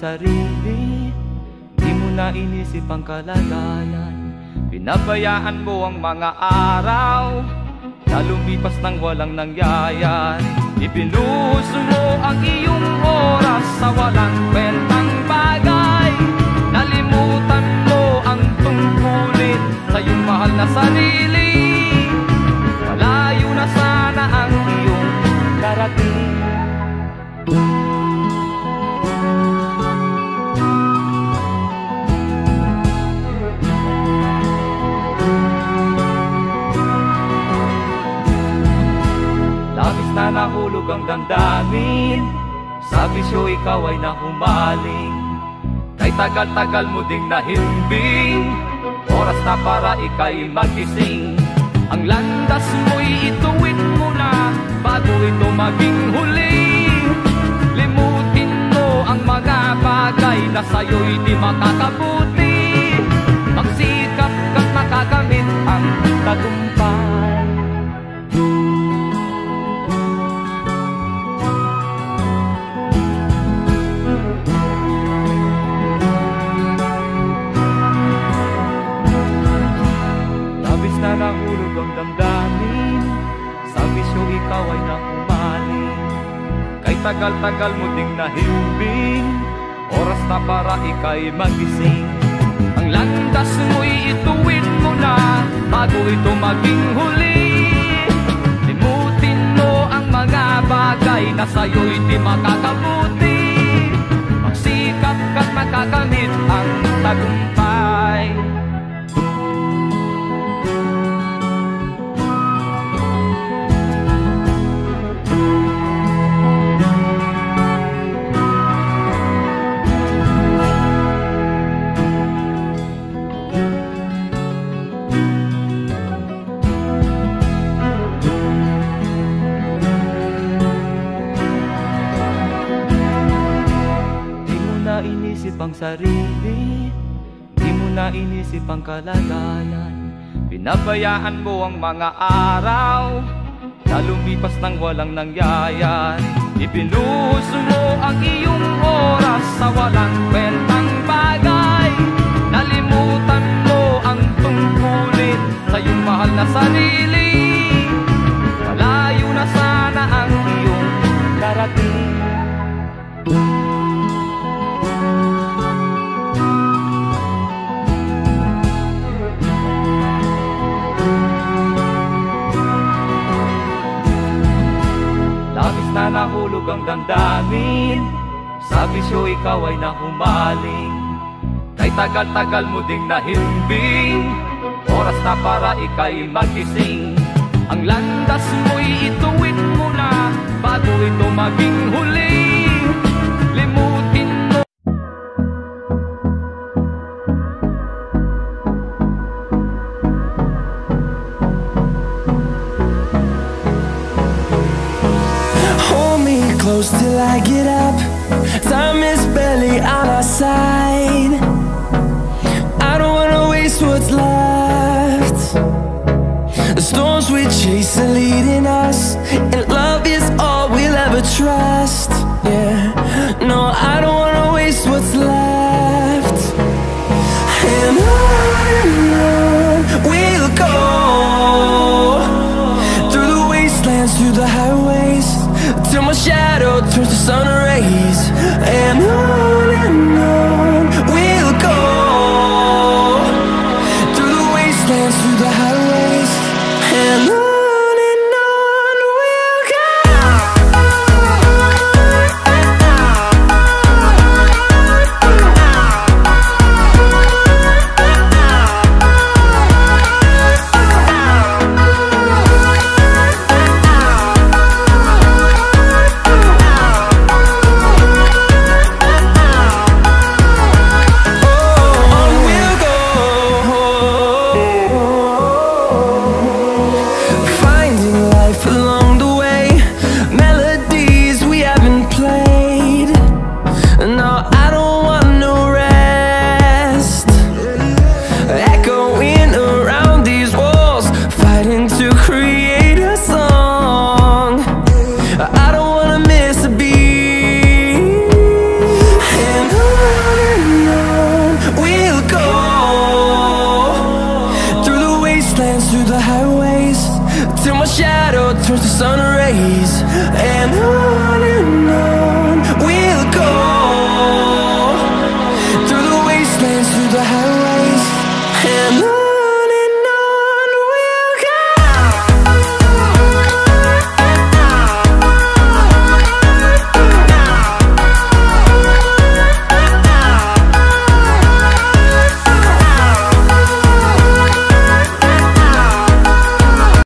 sarili, di mo na inisip ang kalagayan. Pinabayaan mo ang mga araw na lumipas nang walang nangyayari. Ibinuhos mo ang iyong oras sa walang kwentang bagay. Nalimutan mo ang tungkulin sa iyong mahal na sarili. Malayo na sana ang iyong darating. Labis na nahulog ang damdamin, sa bisyo ikaw ay nahumaling. Kay tagal-tagal mo ding nahimbing, oras na para ika'y magising. Ang landas mo'y ituwid mo na bago ito maging huli. Limutin mo ang mga bagay na sa'yo'y di makakabuti. Magsikap ka't makakamit ang tagumpay. Na nahulog ang damdamin, sa bisyo ikaw ay nahumaling. Kay tagal-tagal mo ding nahimbing, oras na para ika'y magising. Ang landas mo'y ituwid mo na bago ito maging huli. Limutin mo ang mga bagay na sa'yo'y di makakabuti. Magsikap ka't makakamit ang tagumpay. Inisip ang sarili, di mo na inisip ang kalagayan. Pinabayaan mo ang mga araw na lumipas nang walang nangyayari. Ibinuhos mo ang iyong oras sa walang kwentang bagay. Nalimutan mo ang tungkulin sa iyong mahal na sarili. Malayo na sana ang iyong darating. Labis na nahulog ang damdamin, sa bisyo ikaw ay nahumaling. Kay tagal-tagal mo ding nahimbing, oras na para ika'y magising. Ang landas mo'y ituwid mo na bago ito maging huli. Limutin mo. Close till I get up, time is barely on our side. I don't wanna waste what's left. The storms we chase are leading us, and love is all we'll ever trust. Yeah, no, I don't wanna waste what's left. And on we'll go, through the wastelands, through the highways, till my shadow turns to sun rays. And on we'll go, through the wastelands, through the highways. And on we'll go. days, till my shadow turns to sun rays. And on we'll go.